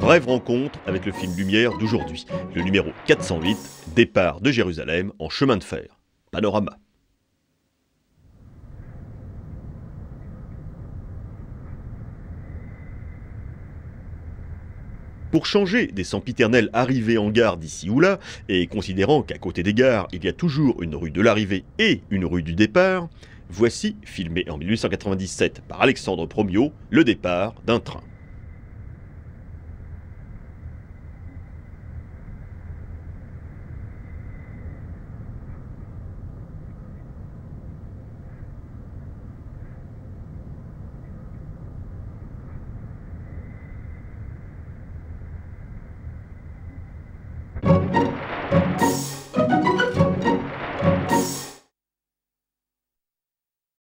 brève rencontre avec le film Lumière d'aujourd'hui, le numéro 408, départ de Jérusalem en chemin de fer. Panorama. Pour changer des sempiternelles arrivées en gare d'ici ou là, et considérant qu'à côté des gares, il y a toujours une rue de l'arrivée et une rue du départ, voici, filmé en 1897 par Alexandre Promiot, le départ d'un train.